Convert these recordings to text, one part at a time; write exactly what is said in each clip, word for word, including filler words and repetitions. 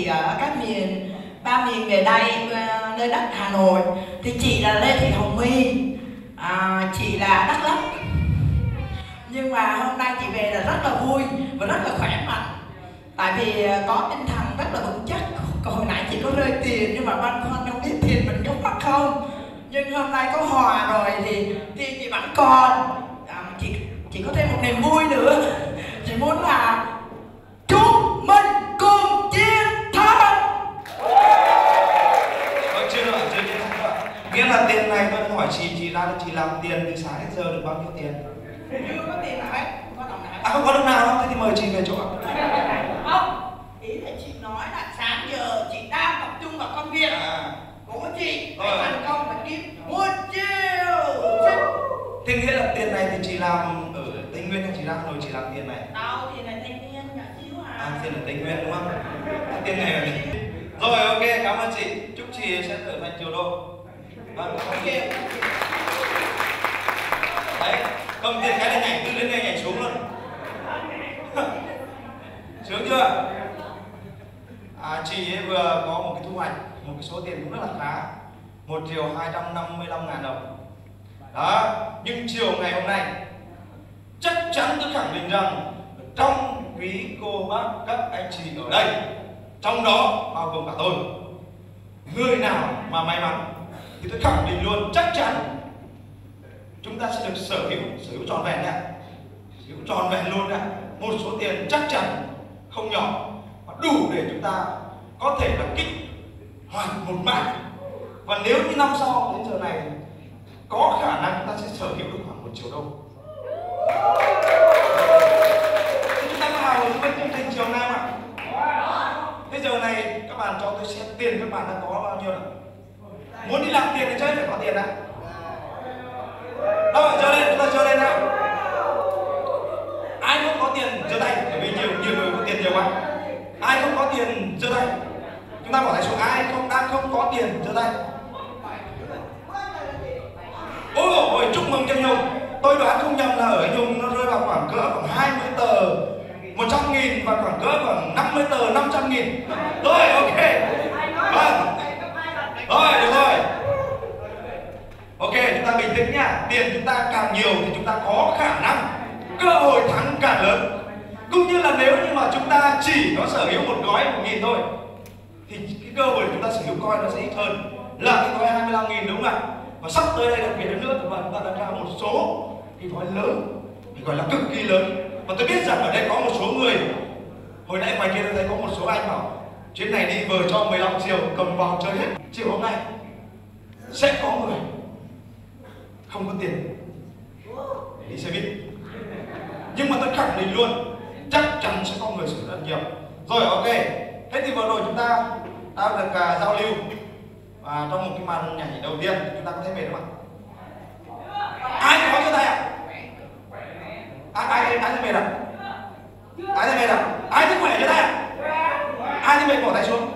chị ở các miền, ba miền về đây, nơi đất Hà Nội. Thì chị là Lê Thị Hồng My, à, chị là Đắk Lắk. Nhưng mà hôm nay chị về là rất là vui và rất là khỏe mạnh. Tại vì có tinh thần rất là vững chắc. Còn hồi nãy chị có rơi tiền nhưng mà băn khoăn không biết tiền mình có mất không. Nhưng hôm nay có hòa rồi thì tiền chị vẫn còn. À, chị, chị có thêm một niềm vui nữa. Chị muốn là chúng mình cùng chiến thắng. Ôi, chưa được, chưa chiến thắng ạ. Nghĩa là tiền này tôi hỏi chị, chị ra chị làm tiền từ sáng đến giờ được bao nhiêu tiền? Chưa có tiền nào hết, không có đồng nào hết. À, không có đồng nào đâu, thế thì mời chị về chỗ ạ. Không, ý là chị nói là sáng giờ chị đang tập trung vào công việc à. của chị, phải thành công và kiếm một triệu. Thế nghĩa là tiền này thì chị làm ở Tây Nguyên hay chị ra Hà Nội chị làm tiền này? Đâu thì là Tây Nguyên, nhỏ xíu à. À, tiền ở Tây Nguyên đúng không? Tiền này là gì? Rồi, ok, cảm ơn chị. Chúc chị sẽ trở thành triệu đô. Vâng, ok. Đấy, cầm tiền cái này nhảy từ lên đây nhảy xuống luôn. Sướng chưa? À, chị ấy vừa có một cái thu hoạch, một cái số tiền cũng rất là khá, một triệu hai trăm năm mươi lăm ngàn đồng. Đó, nhưng chiều ngày hôm nay chắc chắn tôi khẳng định rằng trong quý cô bác các anh chị ở đây, trong đó bao gồm cả tôi, người nào mà may mắn thì tôi khẳng định luôn chắc chắn chúng ta sẽ được sở hữu, sở hữu trọn vẹn nha, sở hữu trọn vẹn luôn nha, một số tiền chắc chắn không nhỏ và đủ để chúng ta có thể là kích hoạt một mạng. Và nếu như năm sau đến giờ này có khả năng chúng ta sẽ sở hữu được khoảng một triệu đô. Thế chúng ta có hào hứng với chương trình chiều nay mà. Thế giờ này các bạn cho tôi xem tiền các bạn đang có bao nhiêu nào. Muốn đi làm tiền thì chơi phải có tiền đã. Đâu phải giơ lên, chúng ta giơ lên nào. Ai không có tiền giơ tay, bởi vì nhiều nhiều người có tiền nhiều quá. Ai không có tiền giơ tay. Chúng ta bỏ tay xuống, ai không đang không có tiền giơ tay. Ôi ôi, chúc mừng cho Nhung. Tôi đoán không nhầm là ở Nhung nó rơi vào khoảng cỡ khoảng hai mươi tờ một trăm nghìn và khoảng cỡ khoảng năm mươi tờ năm trăm nghìn. Rồi, ok. Vâng. Rồi, được rồi. Ok, chúng ta bình tĩnh nhá. Tiền chúng ta càng nhiều thì chúng ta có khả năng cơ hội thắng càng lớn. Cũng như là nếu như mà chúng ta chỉ có sở hữu một gói một nghìn thôi thì cái cơ hội chúng ta sở hữu coin nó sẽ ít hơn là cái gói hai mươi lăm nghìn, đúng không ạ? Và sắp tới đây đặc biệt hơn nữa, chúng ta đã ra một số cái gói lớn, thì gọi là cực kỳ lớn. Và tôi biết rằng ở đây có một số người, hồi nãy ngoài kia tôi thấy có một số anh bảo chuyến này đi vừa cho mười lăm triệu cầm vào chơi hết. Chiều hôm nay sẽ có người không có tiền để đi xe buýt, nhưng mà tôi khẳng định luôn chắc chắn sẽ có người sử dụng rất nhiều. Rồi, ok. Thế thì vừa rồi chúng ta đã được uh, giao lưu và trong một cái màn nhảy đầu tiên chúng ta có thấy mệt không ạ? Ai có cho tay ạ? Ai ai ai thấy mệt ạ? Ai thấy mệt ạ? Ai thấy khỏe cho tay ạ? Ai thấy mệt bỏ tay xuống.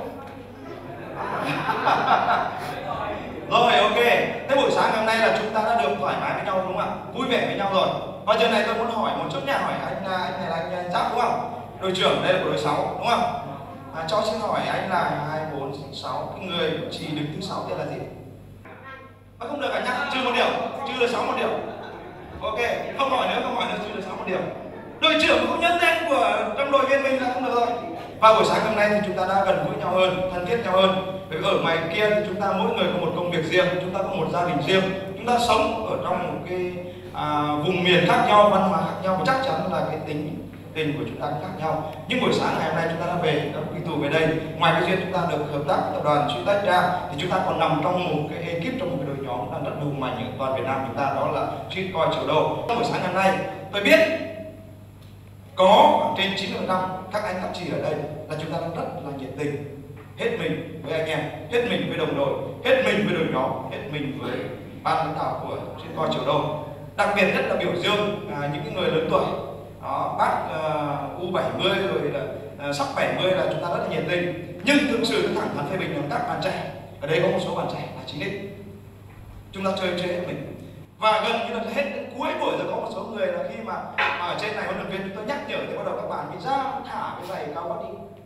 Rồi, ok. Thế buổi sáng ngày hôm nay là chúng ta đã được thoải mái với nhau đúng không ạ? Vui vẻ với nhau rồi. Và giờ này tôi muốn hỏi một chút nha, hỏi anh anh này là anh Giáp đúng không? Đội trưởng đây là của đội sáu đúng không? À, cho xin hỏi anh là hai bốn sáu, cái người của chị đứng thứ sáu tên là gì? À, không được cả nhắc, trừ một điểm, trừ được sáu một điểm. Ok, không hỏi nữa, không hỏi nữa, trừ được sáu một điểm. Đội trưởng không nhớ tên của trong đội viên mình là không được rồi. Và buổi sáng hôm nay thì chúng ta đã gần gũi nhau hơn, thân thiết nhau hơn. Bởi ở ngoài kia thì chúng ta mỗi người có một công việc riêng, chúng ta có một gia đình riêng, chúng ta sống ở trong một cái à, vùng miền khác nhau, văn hóa khác nhau, và chắc chắn là cái tính tình của chúng ta cũng khác nhau. Nhưng buổi sáng ngày hôm nay chúng ta đã về, đã quy tụ về đây. Ngoài cái duyên chúng ta được hợp tác tập đoàn Sweet ra, thì chúng ta còn nằm trong một cái ekip, trong một cái đội nhóm đang rất hùng mạnh ở toàn Việt Nam chúng ta, đó là Sweet Coin Triệu Đô. Trong buổi sáng ngày hôm nay tôi biết có khoảng trên chín mươi phần trăm các anh các chị ở đây là chúng ta đang rất là nhiệt tình, hết mình với anh em, hết mình với đồng đội, hết mình với đội nhóm, hết mình với ban lãnh đạo của Sweet Coin Triệu Đô. Đặc biệt nhất là biểu dương à, những cái người lớn tuổi. Đó, bác uh, U bảy mươi rồi là uh, sắp bảy mươi là chúng ta rất là nhiệt tình. Nhưng thực sự tôi thẳng thắn phê bình là các bạn trẻ ở đây, có một số bạn trẻ là chín x, chúng ta chơi chơi hết mình. Và gần như là hết đến cuối buổi rồi có một số người là khi mà, mà ở trên này huấn luyện viên chúng tôi nhắc nhở thì bắt đầu các bạn bị ra thả cái giày cao gót đi.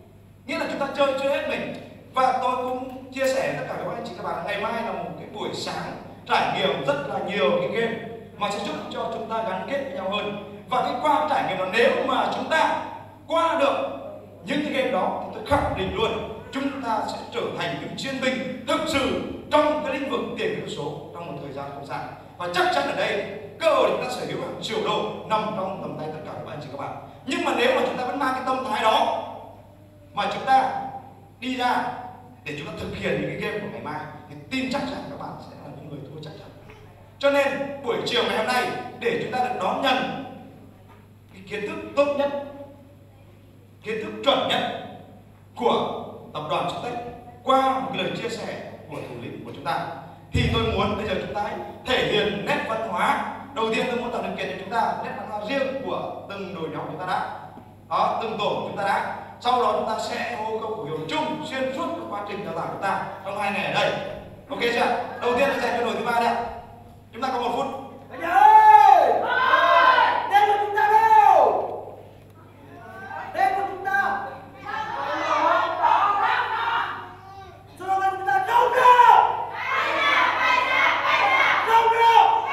Nghĩa là chúng ta chơi chưa hết mình. Và tôi cũng chia sẻ với tất cả các anh chị các bạn, ngày mai là một cái buổi sáng trải nghiệm rất là nhiều cái game mà sẽ giúp cho chúng ta gắn kết với nhau hơn. Và cái qua trải nghiệm đó, nếu mà chúng ta qua được những cái game đó thì tôi khẳng định luôn chúng ta sẽ trở thành những chiến binh thực sự trong cái lĩnh vực tiền kỹ số trong một thời gian không dài. Và chắc chắn ở đây cơ hội chúng ta sở hữu hàng triệu đô nằm trong tầm tay tất cả các anh chị các bạn. Nhưng mà nếu mà chúng ta vẫn mang cái tâm thái đó mà chúng ta đi ra để chúng ta thực hiện những cái game của ngày mai thì tin chắc rằng các bạn sẽ là những người thua chắc chắn. Cho nên buổi chiều ngày hôm nay để chúng ta được đón nhận cái kiến thức tốt nhất, kiến thức chuẩn nhất của tập đoàn Success qua một cái lời chia sẻ của thủ lĩnh của chúng ta, thì tôi muốn bây giờ chúng ta hãy thể hiện nét văn hóa. Đầu tiên tôi muốn tạo điều kiện cho chúng ta nét văn hóa riêng của từng đội nhóm chúng ta đã, đó, từng tổ của chúng ta đã. Sau đó chúng ta sẽ hô câu khẩu hiệu chung xuyên suốt cái quá trình đào tạo của chúng ta trong hai ngày ở đây. Ok chưa? Đầu tiên là dành cho đội thứ ba đây. Chúng ta có một phút. Anh ơi! Đến của chúng ta đâu? Đến của chúng ta. Cho nó chúng ta đâu đâu? Đâu đâu?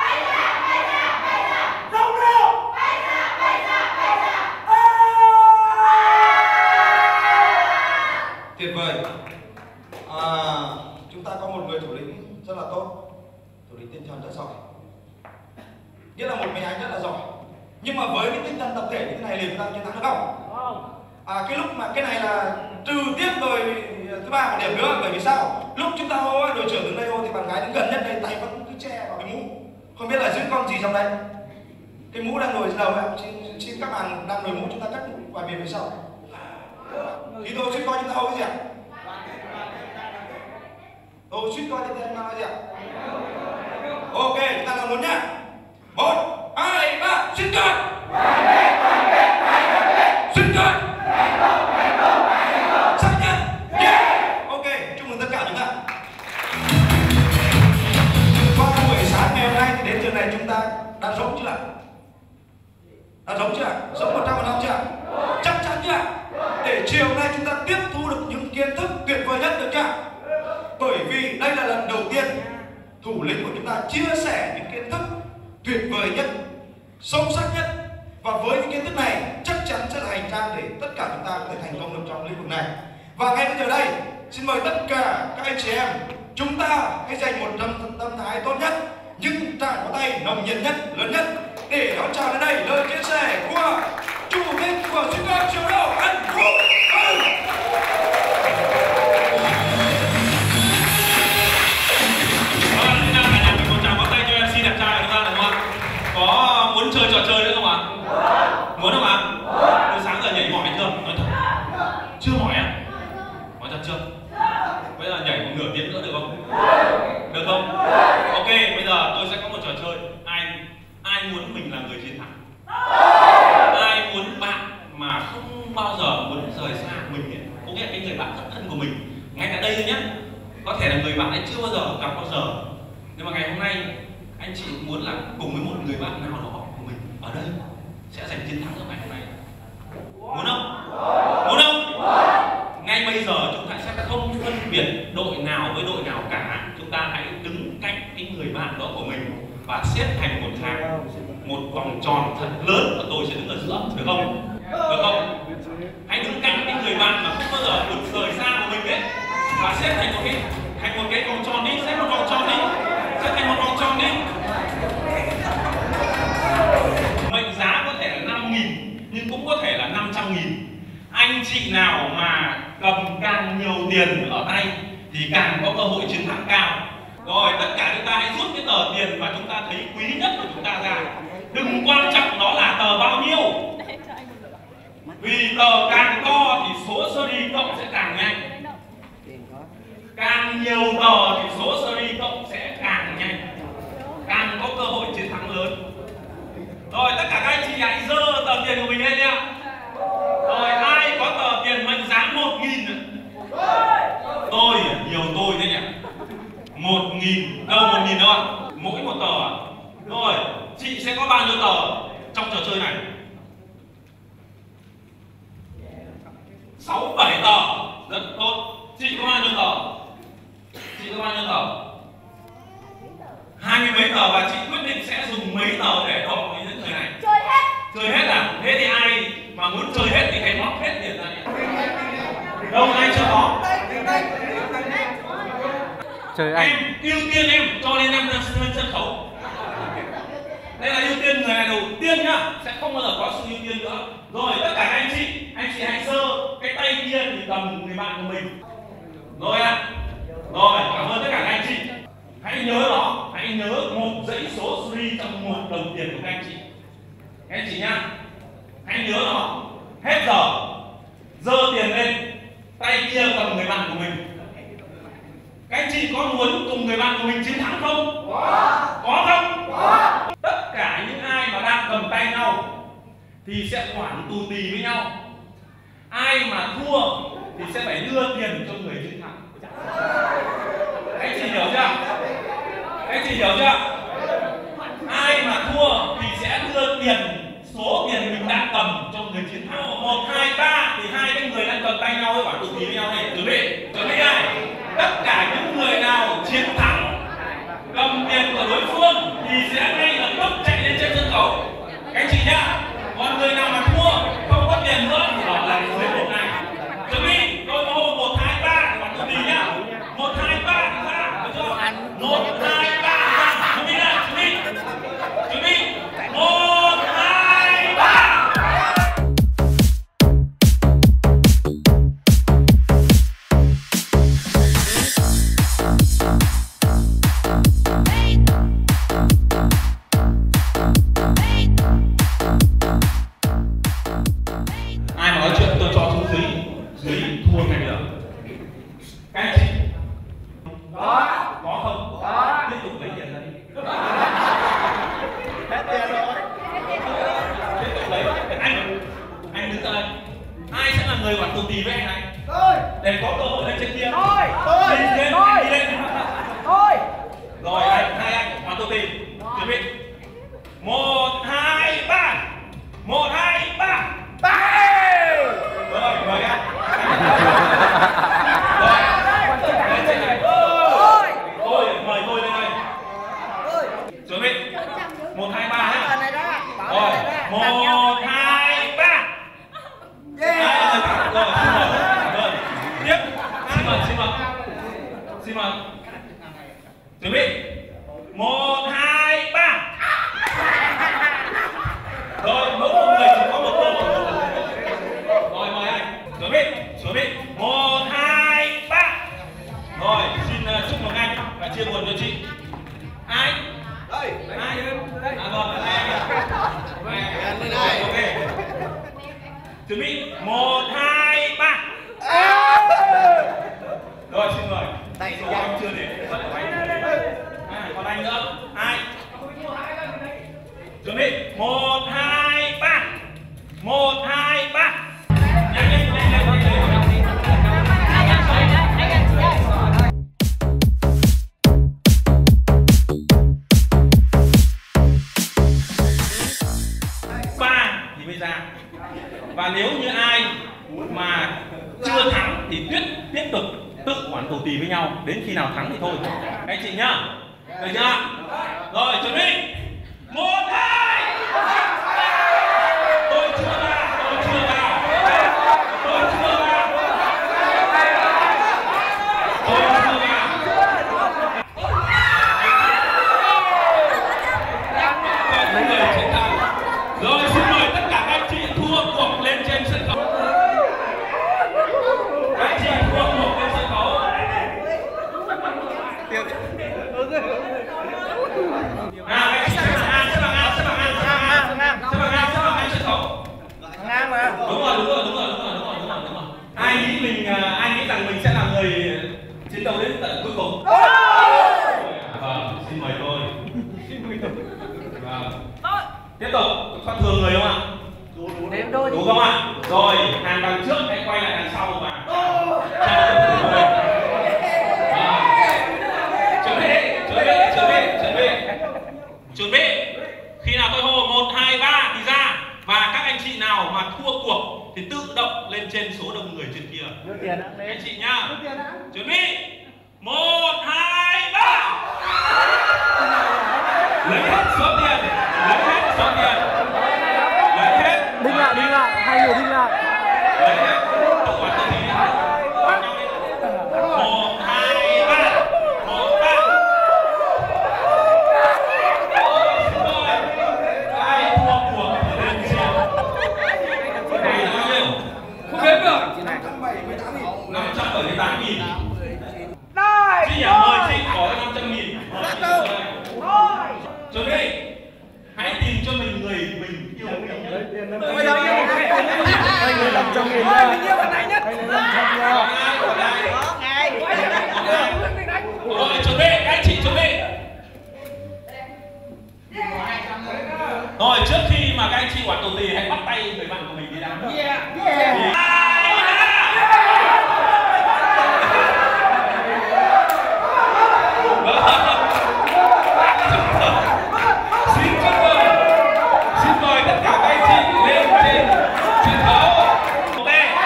Đâu đâu? Tuyệt vời. À, chúng ta có một người thủ lĩnh rất là tốt, thủ lĩnh tinh thần rất giỏi, nghĩa là một mình anh rất là giỏi. Nhưng mà với cái tinh thần tập thể như thế này thì chúng ta chiến thắng được không? À, cái lúc mà cái này là trừ tiếp rồi thứ ba một điểm nữa, bởi vì sao? Lúc chúng ta hô đội trưởng đứng đây hô thì bạn gái đứng gần nhất đây tay vẫn cứ che vào cái mũ, không biết là giữ con gì trong đây. Cái mũ đang ngồi trên đầu em, xin, xin các bạn đang đội mũ chúng ta cắt vài miếng phía sau. Thì tôi suýt coi chúng ta hô cái gì ạ? Tôi suýt coi chúng ta nói gì ạ? Ok, chúng ta làm luôn nhá. Một, hai, ba, suýt coi. Suýt coi. Xác nhận. Yeah. Ok, chúc mừng tất cả chúng ta. Qua buổi sáng ngày hôm nay thì đến giờ này chúng ta đã giống chưa ạ? Đã giống chưa ạ? Giống một trăm phần trăm chưa ạ? Chắc chắn chưa ạ? Để chiều nay chúng ta tiếp thu được những kiến thức tuyệt vời nhất được chưa? Bởi vì đây là lần đầu tiên thủ lĩnh của chúng ta chia sẻ những kiến thức tuyệt vời nhất, sâu sắc nhất. Và với những kiến thức này chắc chắn sẽ là hành trang để tất cả chúng ta có thể thành công được trong lĩnh vực này. Và ngay bây giờ đây, xin mời tất cả các anh chị em chúng ta hãy dành một tâm, tâm thái tốt nhất, nhưng tràng có tay nồng nhiệt nhất, lớn nhất để đón chào đến đây lời chia sẻ của chủ tịch của Success Triệu Đô anh Vũ Hưng. Có muốn chơi trò chơi nữa không ạ? Muốn không ạ? Từ sáng giờ nhảy mỏi chưa? Nói thật. Chưa mỏi à? Nói thật chưa? Bây giờ nhảy một nửa tiếng nữa được không? Được không? Ok, bây giờ tôi sẽ có một trò chơi. Ai ai muốn mình là người chiến thắng? Ai muốn bạn mà không bao giờ muốn rời xa mình ấy? Có nghĩa là cái người bạn rất thân của mình ngay tại đây thôi nhé. Có thể là người bạn ấy chưa bao giờ gặp bao giờ, nhưng mà ngày hôm nay anh chị muốn là cùng với một người bạn nào đó của mình ở đây sẽ giành chiến thắng ở ngày hôm nay. Muốn không? Muốn không? Ngay bây giờ chúng ta sẽ không phân biệt đội nào với đội nào cả. Chúng ta hãy đứng cạnh cái người bạn đó của mình và xếp thành một hàng, một vòng tròn thật lớn và tôi sẽ đứng ở giữa, được không? Được không? Hãy đứng cạnh cái người bạn mà không bao giờ được rời xa của mình ấy và xếp thành một cái thành một cái vòng tròn đi, xếp một vòng tròn đi, xếp thành một vòng tròn đi. Mệnh giá có thể là năm nghìn nhưng cũng có thể là năm trăm nghìn. Anh chị nào mà cầm càng nhiều tiền ở tay thì càng có cơ hội chiến thắng cao. Rồi tất cả chúng ta hãy rút cái tờ tiền mà chúng ta thấy quý nhất của chúng ta ra. Đừng quan trọng nó là tờ bao nhiêu, vì tờ càng to thì số series cộng sẽ càng nhanh, càng nhiều tờ thì số series cộng sẽ càng nhanh, càng có cơ hội chiến thắng lớn. Rồi tất cả các anh chị hãy giơ tờ tiền của mình lên nhá. Rồi ai có tờ tiền mệnh giá một nghìn? Tôi, nhiều tôi đấy nhỉ. Một nghìn, đâu một nghìn đâu ạ? Mỗi một tờ ạ. Rồi, chị sẽ có bao nhiêu tờ trong trò chơi này? Sáu, bảy tờ. Rất tốt. Chị có bao nhiêu tờ? Chị có bao nhiêu tờ? Hai mươi mấy tờ và chị quyết định sẽ dùng mấy tờ để đổ với những người này? Chơi hết. Chơi hết à? Thế thì ai mà muốn chơi hết thì hãy móc hết tiền ra nhé. Đâu ai chưa có? Chơi anh. Em ưu tiên em cho nên em lên sân khấu. Đây là ưu tiên người này đầu tiên nhá, sẽ không bao giờ có sự ưu tiên nữa. Rồi tất cả anh chị, anh chị hãy sơ cái tay kia thì cầm người bạn của mình. Rồi ạ. À. Rồi, cảm ơn tất cả các anh chị. Hãy nhớ đó, hãy nhớ một dãy số series trong một đồng tiền của các anh chị. Các anh chị nhá. Hãy nhớ đó. Hết giờ. Giơ tiền lên, tay kia cầm người bạn của mình. Các anh chị có muốn cùng người bạn của mình chiến thắng không? Có. Có không? Có. Tất cả những ai mà đang cầm tay nhau thì sẽ quản tù tì với nhau. Ai mà thua thì sẽ phải đưa tiền cho người chiến thắng. Các anh chị hiểu chưa? Các anh chị hiểu chưa? Ai mà thua thì sẽ đưa tiền, số tiền mình đang cầm cho người chiến thắng. Một, hai, ba thì hai cái người đang cầm tay nhau với quản tù tì với nhau này. Chuẩn bị, chuẩn bị này. Tất cả những người nào chiến thắng cầm tiền của đối phương thì sẽ ngay lập tức chạy lên trên sân khấu. Các anh chị nhá. Còn người nào mà thua không có tiền nữa thì họ là người một này. Chuẩn bị, tôi hô một hai ba quản tù tì nhá. Một hai ba thì ra, được chưa? Một hai ba ra. Chuẩn bị nào, chuẩn bị. Chuẩn bị. Một hai ba. Ai mà nói chuyện tôi cho xuống dưới, dưới thua ngay bây giờ. Các anh chị có có không? Có. Tiếp tục lấy tiền ra đi. Hết tiền rồi. Tiếp tục lấy. Anh, anh đứng ra đây. Ai sẽ là người quản tù tì với anh này? Tôi. Để có cơ hội lên trên kia. Tôi. Tôi. Đi lên, Tôi. đi lên. Tôi. Rồi, anh, hai anh quản tù tì. Chuẩn bị. Một, hai, ba. Một, hai, ba. Rồi, mời anh. Rồi, lên trên này. Tôi, mời tôi lên đây. Chuẩn bị. Một, hai, ba ha. Rồi, một, hai, ba. Hai người cả. Rồi, xin mời. Rồi, tiếp. Xin mời, xin mời. Xin mời. Chuẩn bị. Một, hai, ba. Rồi, mỗi một người chỉ có một cơ hội. Rồi, mời anh. Chuẩn bị, chuẩn bị. Một, hai, ba. Rồi, xin uh, chúc mừng anh và chia buồn cho chị. Ai? Đây. Ai? À vâng, là anh. Đây. Ok. Chuẩn bị. Một, hai, ba. Rồi, xin mời. Tay số anh chưa để. À, còn anh nữa. Ai? Chuẩn bị. Một, hai, ba. Một, hai, ba. Nhanh, nhanh, nhanh, nhanh, nhanh, nhanh. Ba thì mới ra. Và nếu như ai mà chưa thắng thì tiếp tiếp tục tự quản tù tì với nhau đến khi nào thắng thì thôi. Các anh chị nhá. Được chưa? Rồi, chuẩn bị. Một, hai. Tôi chưa ra, tôi chưa ra. Tôi chưa ra. Tôi chưa ra. Những người chiến thắng. Rồi, xin mời tất cả các anh chị thua cuộc lên trên sân khấu. Các anh chị thua cuộc lên sân khấu. À, các anh chị xếp bằng ngang, xếp bằng ngang, xếp bằng ngang, xếp bằng ngang, xếp bằng ngang, xếp bằng ngang sân khấu. Ngang mà. Đúng rồi, đúng rồi, đúng rồi, đúng rồi, đúng rồi, đúng rồi, đúng rồi. Ai nghĩ mình, ai nghĩ rằng mình sẽ là người chiến đấu đến tận cuối cùng? Vâng, xin mời tôi. Vâng. Tiếp tục, có thừa người không ạ? Đếm đôi. Đủ không ạ? Rồi, hàng đằng trước hãy quay lại đằng sau và chuẩn bị, chuẩn bị, chuẩn bị, chuẩn bị, chuẩn bị. Khi nào tôi hô một, hai, ba thì ra. Và các anh chị nào mà thua cuộc số thì tự động lên trên số đông người trên kia. Đưa tiền đã. Anh chị nhá. Đưa tiền đã. Chuẩn bị. Một, hai, ba. Lấy hết số tiền. Lấy hết số tiền. Lấy hết. Đinh lại, đinh lại, hai người đinh lại. Lấy hết. Tự quản tự ý. Quản nhau đi. Một, hai, ba. Một, ba. Ai thua cuộc thì lên trên. Này là bao nhiêu? Không biết được. năm trăm bảy mươi tám nghìn. Chị nhỉ, mời chị có năm trăm nghìn. Chuẩn bị. Hãy tìm cho mình người mình yêu mình. Ôi đâu yêu Hai người năm trăm nghìn ơi, nha. mình yêu bạn này nhất. Hai người năm trăm nha. Có ngày. Rồi, chuẩn bị, các anh chị chuẩn bị. Rồi, trước khi mà các anh chị quản tù tì, hãy bắt tay người bạn của mình đi nào. Yeah. Yeah. Xin chúc mừng. Xin mời tất cả các anh chị lên trên sân khấu. Ok.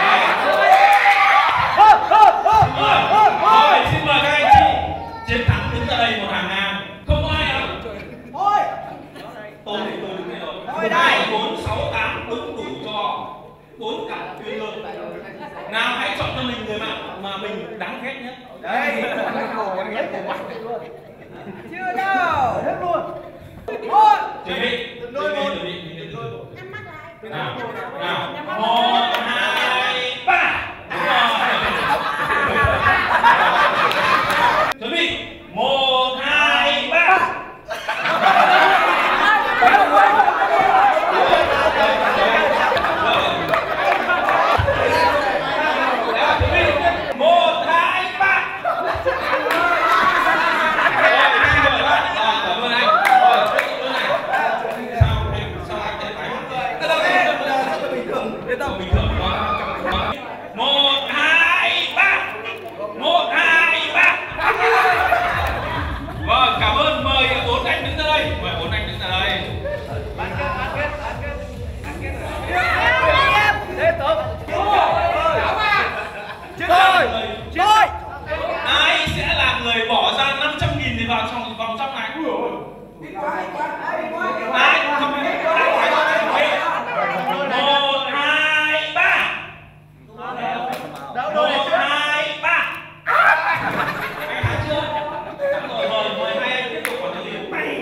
Rồi, xin mời các anh chị chiến thắng đứng ra đây một hàng ngang. Không có ai đâu. Thôi. Tôi thì tôi đứng đây rồi. Thôi đây. Bốn, sáu, tám đúng đủ cho bốn cặp tuyên lương. Nào hãy chọn cho mình người bạn mà mình đáng ghét nhất. Đây. Chưa đâu. Hết luôn. Một. Chuẩn bị. Chuẩn bị. Chuẩn bị. Nào. Nào. Một, hai, ba. Đúng rồi. Chuẩn bị. Một, hai, ba. Một, hai, ba. Cảm ơn anh. Rồi, đây này. Sao anh sao anh thấy phải Rất là bình thường. Đến đâu bình thường quá. Một, hai, ba. Một, hai, ba. Vâng, cảm ơn. Mời bốn anh đứng ra đây. Mời bốn anh đứng ra đây. Tiếp tục. Chưa rồi. Rồi. Ai sẽ là người bỏ ra năm trăm nghìn thì vào trong vòng trong này? Ai? Không biết. Ai phải một, hai, ba. Một, hai, ba. Anh thắng chưa? Thắng rồi, rồi, mời hai anh tiếp tục quản lý. Mày.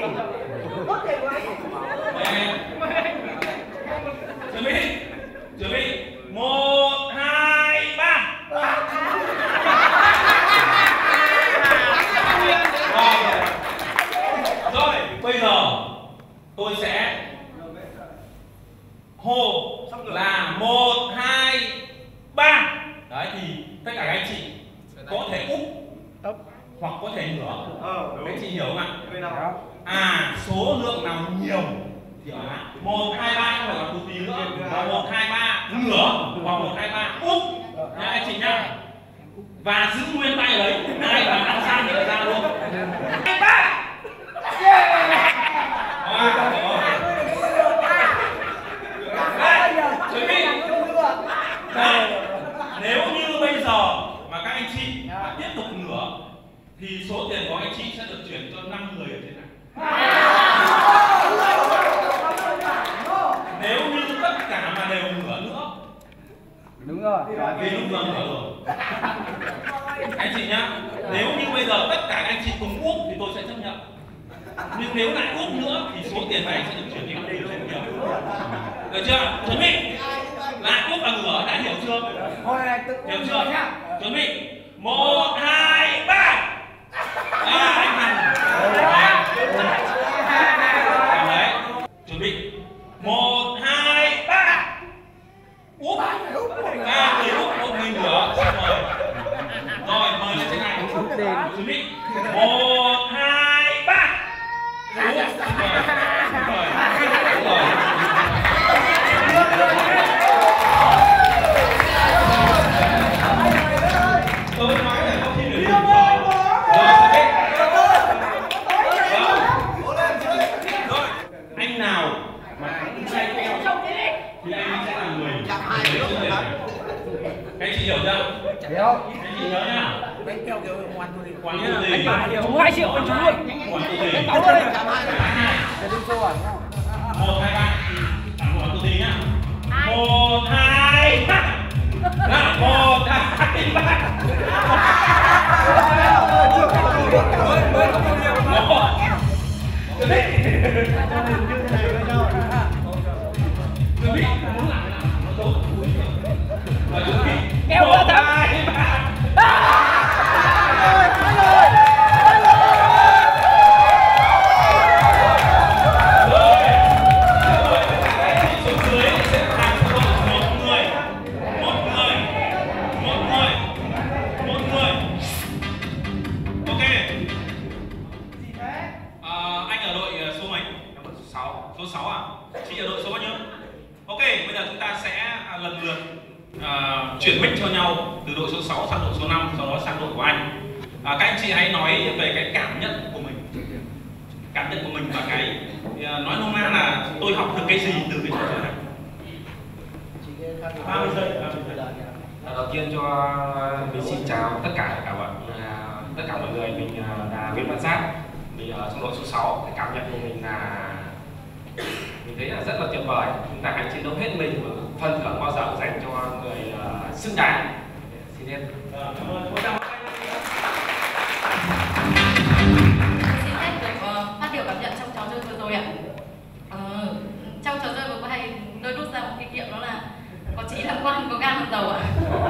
Mời anh. Chuẩn bị. Chuẩn bị. Một, hai, ba. Rồi, bây giờ tôi sẽ hô là một, hai, ba. Đấy thì tất cả các anh chị có thể úp hoặc có thể ngửa. Các anh chị hiểu không ạ? À, số lượng nào nhiều thì ở lại. Một, hai, ba không phải là tù tì nữa. Và một, hai, ba ngửa hoặc một, hai, ba úp. Nha anh chị nhá. Và giữ nguyên tay đấy. Ai mà ăn sang thì ra luôn. Hai, ba. Chuẩn bị. Này, nếu như bây giờ mà các anh chị mà tiếp tục ngửa thì số tiền của anh chị sẽ được chuyển cho năm người ở trên này. Nếu như tất cả mà đều ngửa nữa. Đúng rồi. Vì lúc vừa ngửa rồi. Anh chị nhá, nếu như bây giờ tất cả anh chị cùng úp thì tôi sẽ chấp nhận. Nhưng nếu lại úp nữa thì số tiền này sẽ được chuyển đi năm người trên kia. Được chưa? Chuẩn bị. Lại úp và ngửa, đã hiểu chưa? Hiểu chưa? Chuẩn bị. Một, hai, ba. À, anh Hằng. Đấy. Chuẩn bị. Một, hai, ba. Úp. À, người úp, úp người ngửa. Xong rồi. Rồi, mời lên trên này. Chuẩn bị. Một, hai, ba. Úp. Rồi. Rồi. Tôi nói là có khi người dùng rồi. Rồi, rồi. Anh nào mà anh say keo thì anh sẽ là người trước rồi. Các anh chị hiểu chưa? Hiểu. Các anh chị nhớ nhá. Đánh kêu kiểu hoàn tôi đi. Quản tụ gì? Chú hai triệu anh chú ơi. Quản tụ gì? Tám ơi. Để đứng số à? Một hai ba. Quản tụ gì nhá? Một hai ba. Nào, một hai ba. Kéo ra thằng. Số sáu à? Chị ở đội số bao nhiêu? Ok, bây giờ chúng ta sẽ lần lượt uh, chuyển mic cho nhau từ đội số sáu sang đội số năm, sau đó sang đội của anh. Uh, các anh chị hãy nói về cái cảm nhận của mình, cảm nhận của mình và cái uh, nói nôm na là tôi học được cái gì từ cái trò chơi này. ba mươi giây. Đầu tiên cho mình xin chào tất cả các bạn, tất cả mọi người. Mình là Nguyễn Văn Giáp, mình ở trong đội số sáu. Cái cảm nhận của mình là mình thấy là rất là tuyệt vời. Chúng ta hãy chiến đấu hết mình và phần thưởng bao giờ dành cho người uh, xứng đáng. Xin em. Cảm ơn. Xin phép được uh, phát biểu cảm nhận trong trò chơi vừa rồi ạ. Uh, trong trò chơi vừa qua hay tôi rút ra một kinh nghiệm, đó là có chỉ là quan có gan hơn dầu ạ.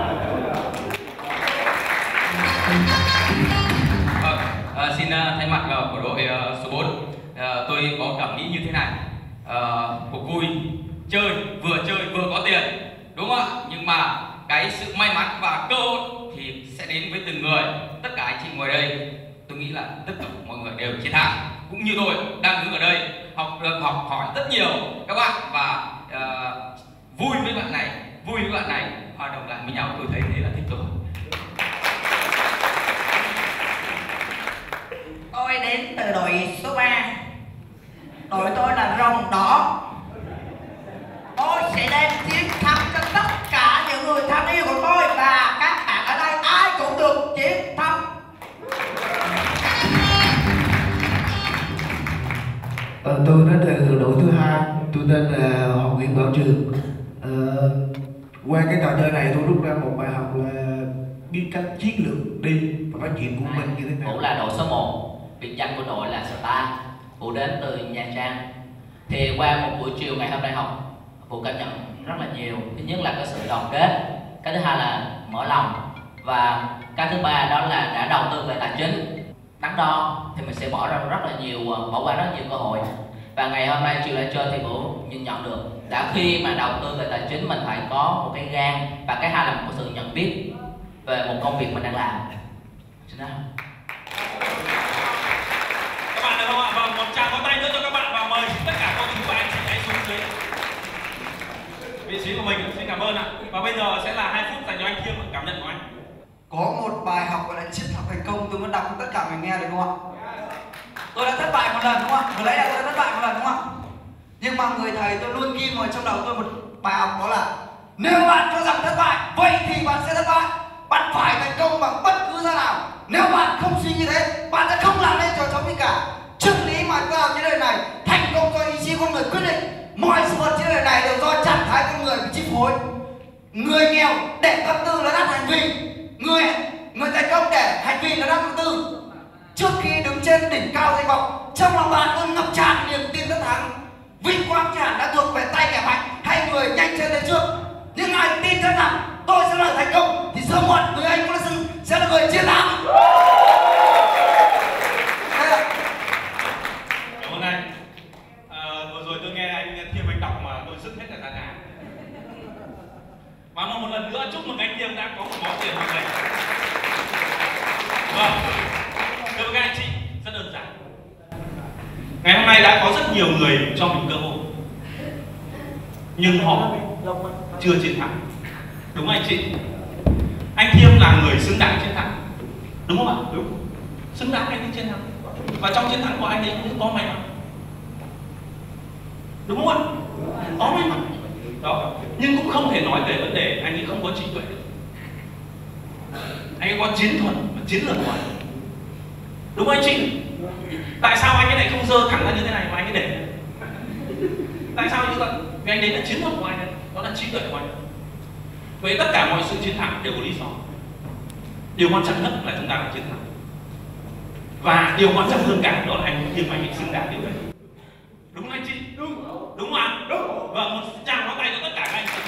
Vâng, uh, xin uh, thay mặt uh, của đội uh, số bốn, uh, tôi có cảm nghĩ như thế này. Uh, cuộc vui chơi vừa chơi vừa có tiền, đúng không ạ? Nhưng mà cái sự may mắn và cơ hội thì sẽ đến với từng người. Tất cả anh chị ngồi đây, tôi nghĩ là tất cả mọi người đều chiến thắng, cũng như tôi đang đứng ở đây học được học hỏi rất nhiều các bạn và uh, vui với bạn này, vui với bạn này, hòa đồng lại với nhau, tôi thấy thế là thích rồi. Tôi đến từ đội số ba. Đội tôi là rồng đỏ. Tôi sẽ đem chiến thắng cho tất cả những người thân yêu của tôi và các bạn ở đây ai cũng được chiến thắng. Ờ, tôi đến từ đội thứ hai, tôi tên là Hoàng Nguyễn Bảo Trường. Ờ, qua cái trò chơi này tôi rút ra một bài học là biết cách chiến lược đi và phát triển của mình như thế nào. Vũ là đội số một, biệt danh của đội là Star. Vũ đến từ Nha Trang. Thì qua một buổi chiều ngày hôm nay học, Vũ cảm nhận rất là nhiều. Thứ nhất là cái sự đoàn kết, cái thứ hai là mở lòng, và cái thứ ba đó là đã đầu tư về tài chính. Đắn đo thì mình sẽ bỏ ra rất là nhiều, bỏ qua rất nhiều cơ hội. Và ngày hôm nay chiều ra chơi thì Vũ nhìn nhận được, đã khi mà đầu tư về tài chính mình phải có một cái gan, và cái hai là một sự nhận biết về một công việc mình đang làm. Xin đó. Các bạn được không ạ? Và một tràng pháo tay nữa cho các bạn, và mời tất cả các chú và anh chị hãy xuống dưới vị trí của mình. Xin cảm ơn ạ. Và bây giờ sẽ là hai phút dành cho anh Thiêm, cảm nhận của anh. Có một bài học gọi là chiến thắng thành công, tôi muốn đọc cho tất cả mình nghe được không ạ? Tôi đã thất bại một lần đúng không ạ? Vừa lấy là tôi đã thất bại một lần đúng không ạ? Nhưng mà người thầy tôi luôn ghi vào trong đầu tôi một bài học, đó là nếu bạn cho rằng thất bại, vậy thì bạn sẽ thất bại. Bạn phải thành công bằng bất cứ giá nào. Nếu bạn không suy như thế, bạn sẽ không làm nên trò trống gì cả. Chân lý mà tôi làm trên đời này, thành công do ý chí con người quyết định. Mọi sự vật trên đời này đều do trạng thái con người bị chi phối. Người nghèo để tâm tư là đắt hành vi, người người thành công để hành vi là đắt tâm tư. Trước khi đứng trên đỉnh cao danh vọng, trong lòng bạn luôn ngập tràn niềm tin tất thắng. Vinh quang chẳng đã thuộc về tay kẻ mạnh hay người nhanh chân lên trước. Nhưng ai tin chắc rằng tôi sẽ là thành công thì sớm muộn người anh cũng sẽ là người chiến thắng. Cảm ơn anh. À, vừa rồi tôi nghe anh Thiêm anh đọc mà tôi dứt hết cả da gà. Và một lần nữa chúc mừng anh Thiêm đã có một món tiền như này. Vâng, thưa các anh chị, rất đơn giản. Ngày hôm nay đã có rất nhiều người cho mình cơ hội, nhưng họ chưa chiến thắng. Đúng không anh chị? Anh Thiêm là người xứng đáng chiến thắng, đúng không ạ? Đúng. Xứng đáng anh ấy chiến thắng. Và trong chiến thắng của anh ấy cũng có may mắn, đúng không ạ? Có may mắn. đó. Nhưng cũng không thể nói về vấn đề anh ấy không có trí tuệ được. Anh ấy có chiến thuật và chiến lược của anh. Đúng không anh chị? Tại sao anh ấy lại không dơ thẳng ra như thế này mà anh ấy để? Tại sao như vậy? Vì anh đấy là chiến thuật của anh ấy, đó là trí tuệ của anh ấy. Vậy tất cả mọi sự chiến thắng đều có lý do. Điều quan trọng nhất là chúng ta phải chiến thắng. Và điều quan trọng hơn cả đó là anh Thiêm anh ấy xứng đáng điều đấy. Đúng không anh chị? Đúng. Đúng không ạ? Đúng. Và một tràng pháo tay cho tất cả các anh chị.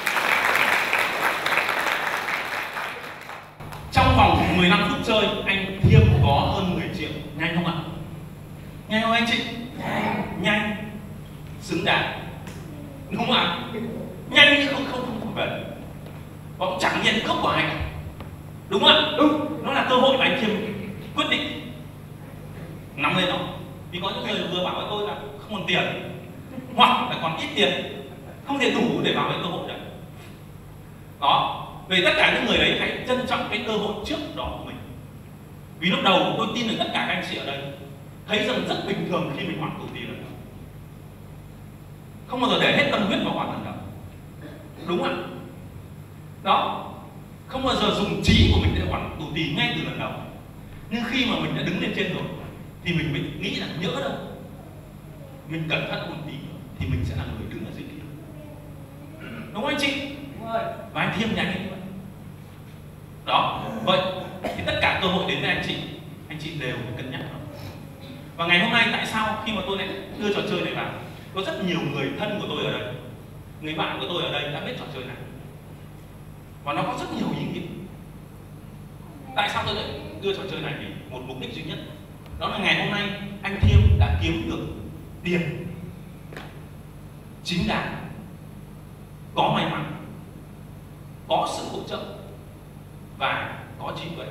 Trong vòng mười lăm phút chơi, anh Thiêm có hơn mười triệu. Nhanh không ạ? Nhanh không anh chị? Nhanh. Nhanh. Xứng đáng. Đúng không ạ? Nhanh nhưng không không không không bền. Và cũng chẳng nhận cốc của ai cả. Đúng không ạ? Đúng. Nó là cơ hội mà anh Thiêm quyết định nắm lên nó. Vì có những người vừa bảo với tôi là không còn tiền, hoặc là còn ít tiền, không thể đủ để vào cái cơ hội đấy. Đó. Về tất cả những người đấy hãy trân trọng cái cơ hội trước đó của mình. Vì lúc đầu tôi tin được tất cả các anh chị ở đây thấy rằng rất bình thường khi mình hoàn tụ tiền lần đầu. Không bao giờ để hết tâm huyết vào hoàn lần đầu. Đúng không ạ? Đó. Không bao giờ dùng trí của mình để hoàn tụ tiền ngay từ lần đầu. Nhưng khi mà mình đã đứng lên trên rồi thì mình mới nghĩ là nhỡ đâu, mình cẩn thận một tí thì mình sẽ là người đứng ở dưới kia. Đúng không anh chị? Đúng rồi. Và anh Thiêm nhanh như vậy. Đó. Vậy thì tất cả cơ hội đến với anh chị, anh chị đều phải cân nhắc nó. Và ngày hôm nay tại sao khi mà tôi lại đưa trò chơi này vào, có rất nhiều người thân của tôi ở đây, người bạn của tôi ở đây đã biết trò chơi này và nó có rất nhiều ý nghĩa. Tại sao tôi lại đưa trò chơi này? Vì một mục đích duy nhất, đó là ngày hôm nay anh Thiêm đã kiếm được tiền chính đáng, có may mắn, có sự hỗ trợ và có trí tuệ.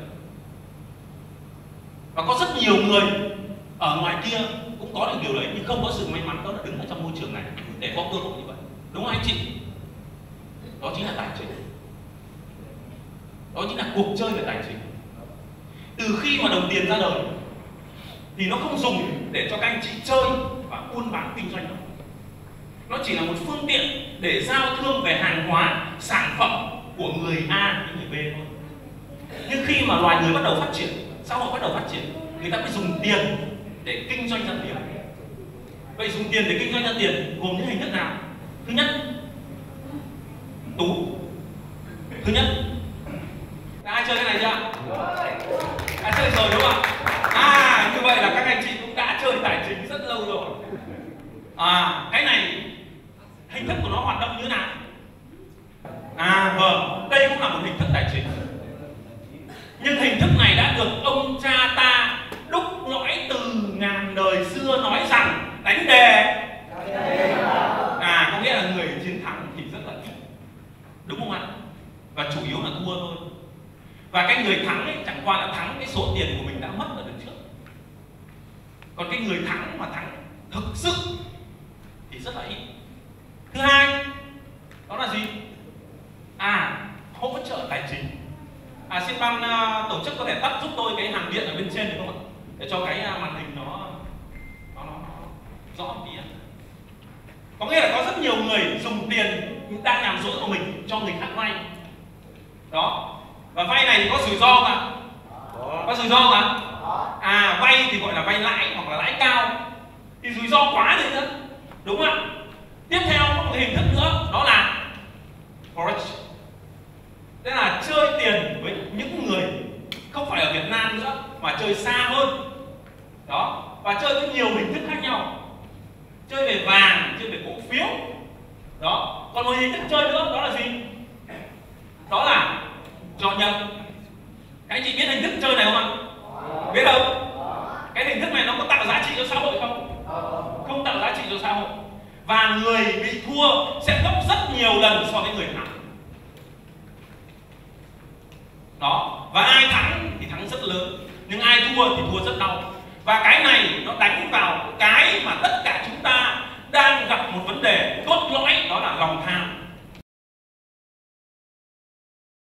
Và có rất nhiều người ở ngoài kia cũng có được điều đấy nhưng không có sự may mắn, đó là đứng ở trong môi trường này để có cơ hội như vậy. Đúng không anh chị? Đó chính là tài chính. Đó chính là cuộc chơi về tài chính. Từ khi mà đồng tiền ra đời thì nó không dùng để cho các anh chị chơi và buôn bán kinh doanh đâu. Nó chỉ là một phương tiện để giao thương về hàng hóa, sản phẩm của người A với người B thôi. Nhưng khi mà loài người bắt đầu phát triển, xã hội bắt đầu phát triển, người ta mới dùng tiền để kinh doanh ra tiền. Vậy dùng tiền để kinh doanh ra tiền gồm những hình thức nào? Thứ nhất, tú. Thứ nhất, ai chơi cái này chưa? Đã chơi rồi đúng không ạ? À, như vậy là các anh chị cũng đã chơi tài chính rất lâu rồi. À, cái này hình thức của nó hoạt động như thế nào? À vâng, đây cũng là một hình thức tài chính. Nhưng hình thức này đã được ông cha ta đúc lõi từ ngàn đời xưa nói rằng đánh đề. À, có nghĩa là người chiến thắng thì rất là ít. Đúng không ạ? Và chủ yếu là thua thôi. Và cái người thắng ấy chẳng qua là thắng cái số tiền của mình đã mất ở đằng trước. Còn cái người thắng mà thắng thực sự thì rất là ít. Thứ hai, đó là gì? À, hỗ trợ tài chính. À, xin ban uh, tổ chức có thể tắt giúp tôi cái hàng điện ở bên trên được không ạ? Để cho cái uh, màn hình nó nó, nó, nó rõ một tí ạ. Có nghĩa là có rất nhiều người dùng tiền đang nhàn rỗi của mình cho người khác vay. Đó. Và vay này thì có rủi ro mà. Có rủi ro mà. À, vay thì gọi là vay lãi hoặc là lãi cao. Thì rủi ro quá rồi nữa. Đúng không ạ? Tiếp theo có một hình thức nữa, đó là forex. Tức là chơi tiền với những người không phải ở Việt Nam nữa mà chơi xa hơn. Đó. Và chơi với nhiều hình thức khác nhau. Chơi về vàng, chơi về cổ phiếu. Đó. Còn một hình thức chơi nữa đó là gì? Đó là cho nhận. Các anh chị biết hình thức chơi này không ạ? Biết không? Cái hình thức này nó có tạo giá trị cho xã hội không? Không tạo giá trị cho xã hội. Và người bị thua sẽ gấp rất nhiều lần so với người thắng. Đó. Và ai thắng thì thắng rất lớn, nhưng ai thua thì thua rất đau. Và cái này nó đánh vào cái mà tất cả chúng ta đang gặp một vấn đề cốt lõi, đó là lòng tham.